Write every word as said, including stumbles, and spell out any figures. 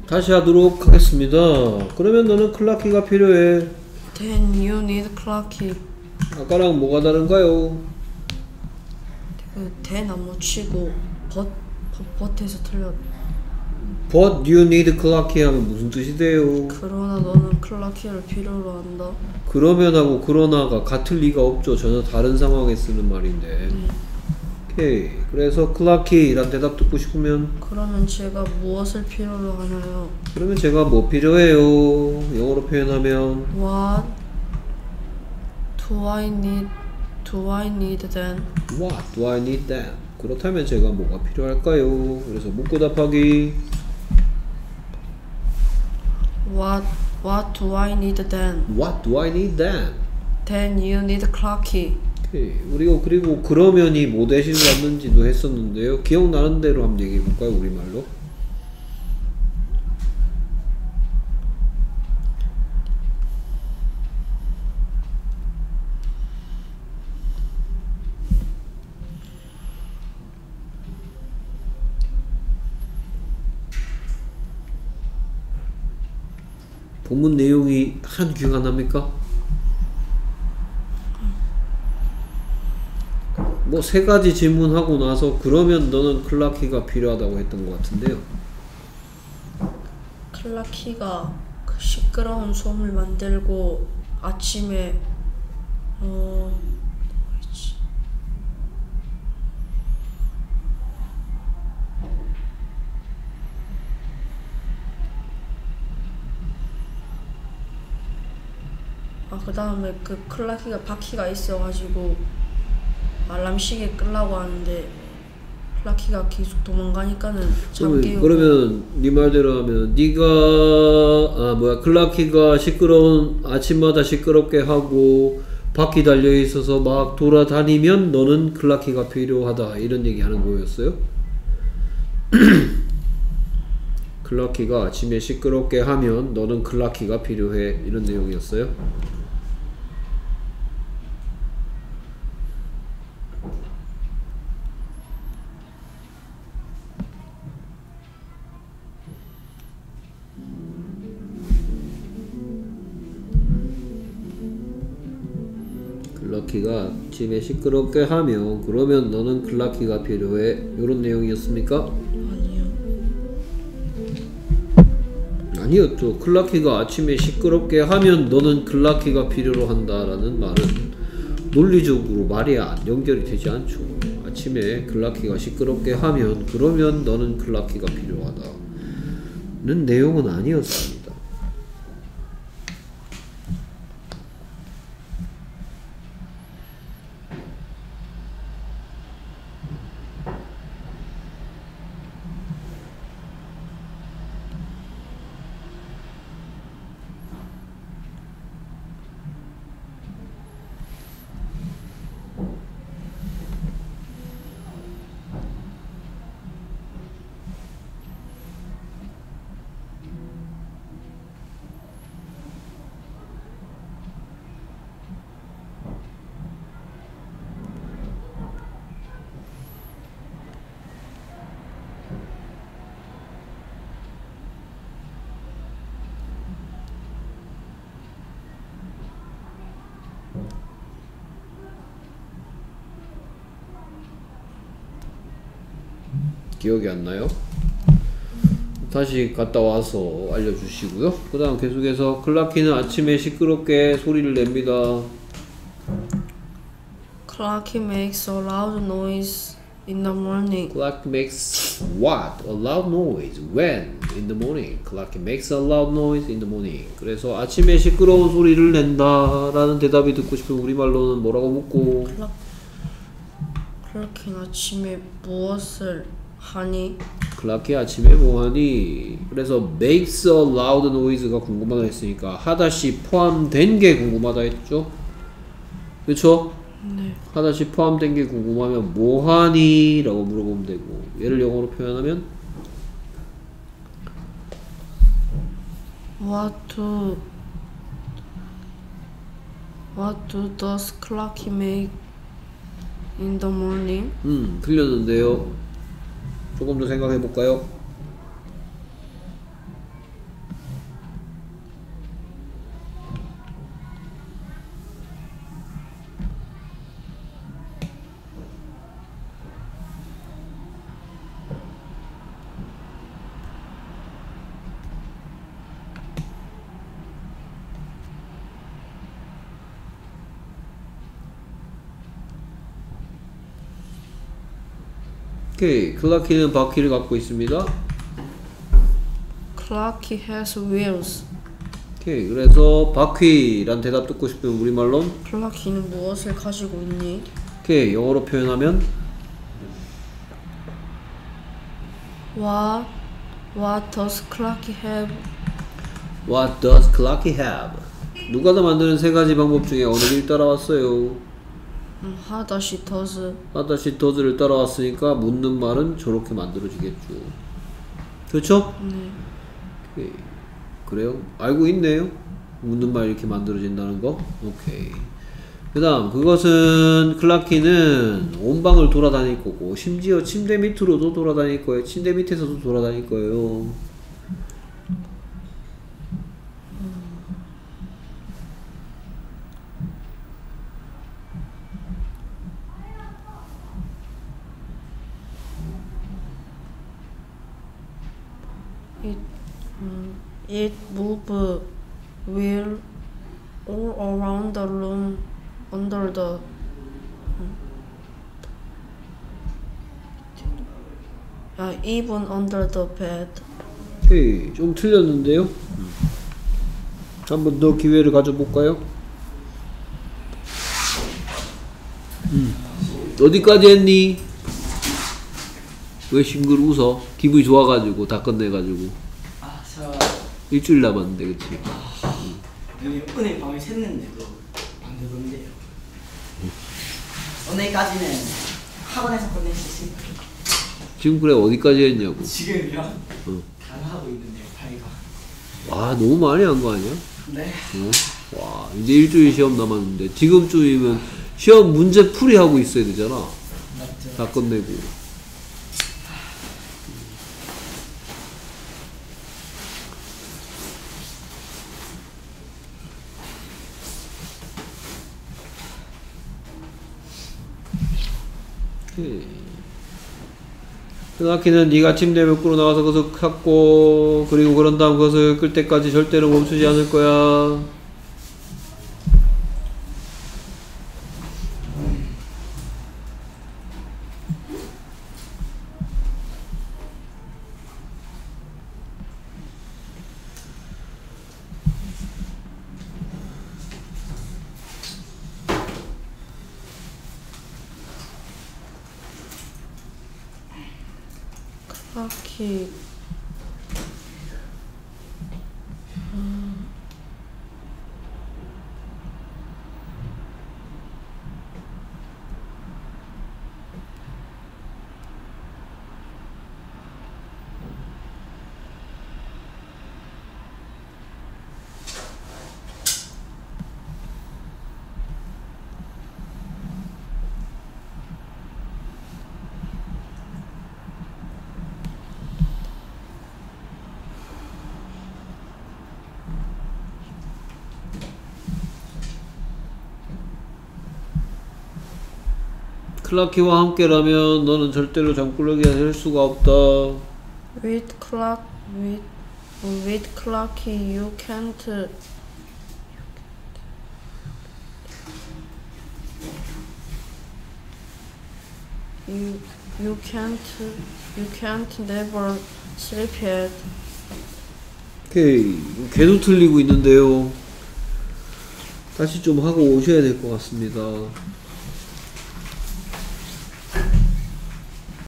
다시 하도록 하겠습니다. 그러면 너는 클라키가 필요해. Then you need clocky. 아까랑 뭐가 다른가요? 그 then 안 묻히고 but but에서 틀렸. But you need clocky 하면 무슨 뜻이 돼요? 그러나 너는 클라키를 필요로 한다. 그러면 하고 그러나가 같을 리가 없죠. 전혀 다른 상황에 쓰는 말인데. 음. 오케이. 그래서 클라키란 대답 듣고 싶으면 그러면 제가 무엇을 필요로 하나요? 그러면 제가 뭐 필요해요? 영어로 표현하면 What do I need? Do I need then? What do I need then? 그렇다면 제가 뭐가 필요할까요? 그래서 묻고 답하기. What What do I need then? What do I need then? Then you need clocky. 오케이. 우리가 그리고 그러면이 뭐 대신 왔는지도 했었는데요. 기억나는 대로 한번 얘기해 볼까요? 우리말로. 본문 내용이 한 귀가 납니까? 뭐 세 가지 질문하고 나서 그러면 너는 클라키가 필요하다고 했던 것 같은데요. 클라키가 그 시끄러운 소음을 만들고 아침에 어 뭐였지? 아, 그 다음에 그 클라키가 바퀴가 있어가지고 알람 시계 끄려고 하는데 클라키가 계속 도망가니까는 잠 깨우고. 그러면 네 말대로 하면 네가 아 뭐야 클라키가 시끄러운 아침마다 시끄럽게 하고 바퀴 달려 있어서 막 돌아다니면 너는 클라키가 필요하다 이런 얘기 하는 거였어요? 클라키가 아침에 시끄럽게 하면 너는 클라키가 필요해 이런 내용이었어요? 클라키가 집에 시끄럽게 하면 그러면 너는 클라키가 필요해 요런 내용이었습니까? 아니요. 아니었죠. 클라키가 아침에 시끄럽게 하면 너는 클라키가 필요로 한다라는 말은 논리적으로 말이 안 연결이 되지 않죠. 아침에 클라키가 시끄럽게 하면 그러면 너는 클라키가 필요하다는 내용은 아니었습니다. 기억이 안 나요? 다시 갔다 와서 알려주시고요. 그 다음 계속해서 클라키는 아침에 시끄럽게 소리를 냅니다. Clocky makes a loud noise in the morning. Clock makes what? A loud noise. When? In the morning. Clock makes a loud noise in the morning. 그래서 아침에 시끄러운 소리를 낸다 라는 대답이 듣고 싶으면 우리말로는 뭐라고 묻고 클락 클라키는 아침에 무엇을 하니? 클라키 아침에 뭐하니? 그래서 makes a loud noise가 궁금하다 했으니까 하다시 포함된 게 궁금하다 했죠? 그쵸? 네. 하다시 포함된 게 궁금하면 뭐하니? 라고 물어보면 되고 얘를 영어로 표현하면 What do What do does Clocky make in the morning? 음 틀렸는데요. 조금 더 생각해 볼까요? 오케이. 클라키는 바퀴를 갖고 있습니다. Clocky has wheels. 오케이. 그래서 바퀴란 대답 듣고 싶으면 우리말로 클라키는 무엇을 가지고 있니? 오케이. 영어로 표현하면 What What does Clocky have? What does Clocky have? 누가 더 만드는 세 가지 방법 중에 어느 길 따라왔어요? 음, 하다시 does. 하다시 does를 따라왔으니까 묻는 말은 저렇게 만들어지겠죠. 그렇죠? 네. 오케이. 그래요? 알고 있네요? 묻는 말 이렇게 만들어진다는 거? 오케이. 그 다음, 그것은, 클라키는 온 방을 돌아다닐 거고, 심지어 침대 밑으로도 돌아다닐 거예요. 침대 밑에서도 돌아다닐 거예요. It, um, it move will all around the room under the uh, even under the bed. 오케이. 좀 틀렸는데요? 한 번 더 기회를 가져볼까요? 음. 어디까지 했니? 왜 싱글 웃어? 기분이 좋아가지고 다 끝내가지고 아, 저 일주일 남았는데 그치? 여기 은행 방을 샜는데도 안 되던데요. 오늘까지는 학원에서 끝낼 수 있습니다. 지금 그래 어디까지 했냐고. 지금요? 어. 다 하고 있는데요, 파이가. 와 너무 많이 한 거 아니야? 네. 어? 와 이제 일주일 시험 남았는데 지금쯤이면 시험 문제 풀이 하고 있어야 되잖아. 맞죠. 다 끝내고. 클라키는 네가 침대 밖으로 나가서 그것을 찾고 그리고 그런 다음 그것을 끌 때까지 절대로 멈추지 않을 거야. 클라키 클라키와 함께라면 너는 절대로 장꾸러기가 될 수가 없다. with clock with with Clocky you can't you you can't you can't never sleep yet. 오케이 계속 틀리고 있는데요. 다시 좀 하고 오셔야 될 것 같습니다.